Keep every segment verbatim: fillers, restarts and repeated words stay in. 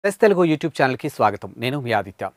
Plus Telugu YouTube ఛానల్కి స్వాగతం. నేను మీ ఆదిత్య.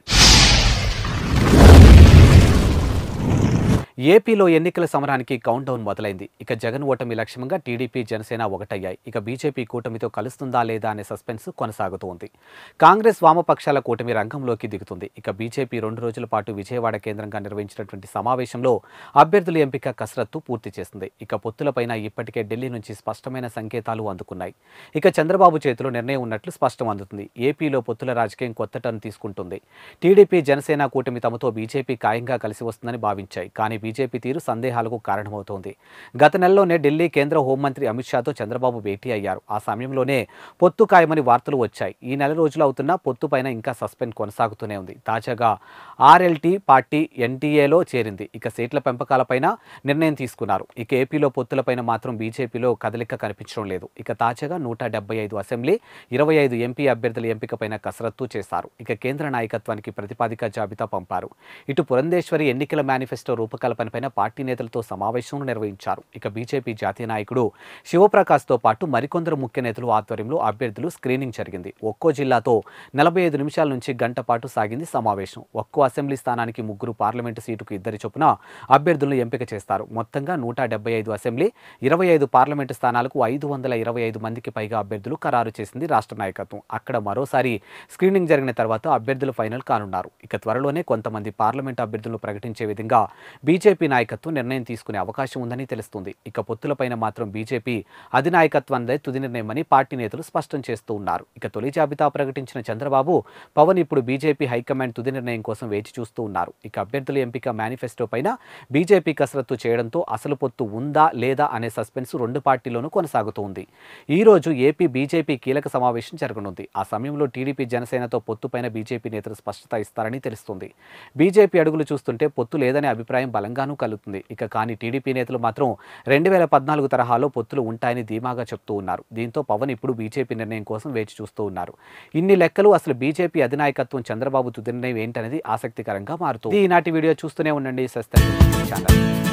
ఏపీలో ఎన్నికల సమరానికి కౌంట్ డౌన్ మొదలైంది. ఇక జగన్ ఓటమి లక్ష్యంగా టీడీపీ, జనసేన ఒకటయ్యాయి. ఇక బీజేపీ కూటమితో కలుస్తుందా లేదా అనే సస్పెన్స్ కొనసాగుతూ ఉంది. కాంగ్రెస్ వామపక్షాల కూటమి రంగంలోకి దిగుతుంది. ఇక బీజేపీ రెండు రోజుల పాటు విజయవాడ కేంద్రంగా నిర్వహించినటువంటి సమావేశంలో అభ్యర్థుల ఎంపిక కసరత్తు పూర్తి చేసింది. ఇక పొత్తులపైన ఇప్పటికే ఢిల్లీ నుంచి స్పష్టమైన సంకేతాలు అందుకున్నాయి. ఇక చంద్రబాబు చేతిలో నిర్ణయం ఉన్నట్లు స్పష్టం అందుతుంది. ఏపీలో పొత్తుల రాజకీయం కొత్త టర్న్ తీసుకుంటుంది. టీడీపీ, జనసేన కూటమి తమతో బీజేపీ ఖాయంగా కలిసి వస్తుందని భావించాయి. కానీ బీజేపీ తీరు సందేహాలకు కారణమవుతోంది. గత నెలలోనే ఢిల్లీ కేంద్ర హోంమంత్రి అమిత్ షాతో చంద్రబాబు భేటీ అయ్యారు. ఆ సమయంలోనే పొత్తు ఖాయమని వార్తలు వచ్చాయి. ఈ నెల రోజులు అవుతున్నా పొత్తు పైన ఇంకా సస్పెన్స్ కొనసాగుతూనే ఉంది. తాజాగా ఆర్ఎల్టీ పార్టీ ఎన్డీఏలో చేరింది. ఇక సీట్ల పెంపకాలపైన నిర్ణయం తీసుకున్నారు. ఇక ఏపీలో పొత్తులపైన మాత్రం బీజేపీలో కదలిక కనిపించడం లేదు. ఇక తాజాగా నూట డెబ్బై ఐదు అసెంబ్లీ, ఇరవై ఐదు ఎంపీ అభ్యర్థుల ఎంపికపైన కసరత్తు చేశారు. ఇక కేంద్ర నాయకత్వానికి ప్రతిపాదిక జాబితా పంపారు. ఇటు పురంధేశ్వరి ఎన్నికల మేనిఫెస్టో రూపకల్పన పైన పార్టీ నేతలతో సమావేశం నిర్వహించారు. ఇక బీజేపీ జాతీయ నాయకుడు శివప్రకాశ్తో పాటు మరికొందరు ముఖ్య నేతలు ఆధ్వర్యంలో అభ్యర్థులు స్క్రీనింగ్ జరిగింది. ఒక్కో జిల్లాతో నలభై ఐదు నిమిషాల నుంచి గంట పాటు సాగింది సమావేశం. ఒక్కో అసెంబ్లీ స్థానానికి ముగ్గురు, పార్లమెంటు సీటుకు ఇద్దరి చొప్పున అభ్యర్థులను ఎంపిక చేస్తారు. మొత్తంగా నూట డెబ్బై ఐదు అసెంబ్లీ, ఇరవై ఐదు పార్లమెంటు స్థానాలకు ఐదు వందల ఇరవై ఐదు మందికి పైగా అభ్యర్థులు ఖరారు చేసింది రాష్ట్ర నాయకత్వం. అక్కడ మరోసారి స్క్రీనింగ్ జరిగిన తర్వాత అభ్యర్థులు ఫైనల్ కానున్నారు. ఇక త్వరలోనే కొంతమంది పార్లమెంటు అభ్యర్థులను ప్రకటించే విధంగా బీజేపీ నాయకత్వం నిర్ణయం తీసుకునే అవకాశం ఉందని తెలుస్తుంది. ఇక పొత్తులపైన మాత్రం బీజేపీ అధినాయకత్వందే తుది నిర్ణయమని పార్టీ నేతలు స్పష్టం చేస్తూ ఉన్నారు. ఇక తొలి జాబితా ప్రకటించిన చంద్రబాబు, పవన్ ఇప్పుడు బీజేపీ హైకమాండ్ తుది నిర్ణయం కోసం వేచి చూస్తూ ఉన్నారు. ఇక అభ్యర్థుల ఎంపిక మేనిఫెస్టో పైన బీజేపీ కసరత్తు చేయడంతో అసలు పొత్తు ఉందా లేదా అనే సస్పెన్స్ రెండు పార్టీలోనూ కొనసాగుతూ ఉంది. ఈ రోజు ఏపీ బీజేపీ కీలక సమావేశం జరగనుంది. ఆ సమయంలో టీడీపీ, జనసేనతో పొత్తుపైన బీజేపీ నేతలు స్పష్టత ఇస్తారని తెలుస్తుంది. బీజేపీ అడుగులు చూస్తుంటే పొత్తు లేదనే అభిప్రాయం బలంగానూ కలుగుతుంది. ఇక కానీ టీడీపీ నేతలు మాత్రం రెండు వేల పద్నాలుగు తరహాలో పొత్తులు ఉంటాయని ధీమాగా చెప్తూ ఉన్నారు. దీంతో పవన్ ఇప్పుడు బీజేపీ నిర్ణయం కోసం వేచి చూస్తూ ఉన్నారు. ఇన్ని లెక్కలు అసలు బీజేపీ అధినాయకత్వం, చంద్రబాబు తుది నిర్ణయం ఏంటనేది ఆసక్తికరంగా మారుతుంది. ఈనాటి వీడియో చూస్తూనే ఉండండి. Subscribe channel.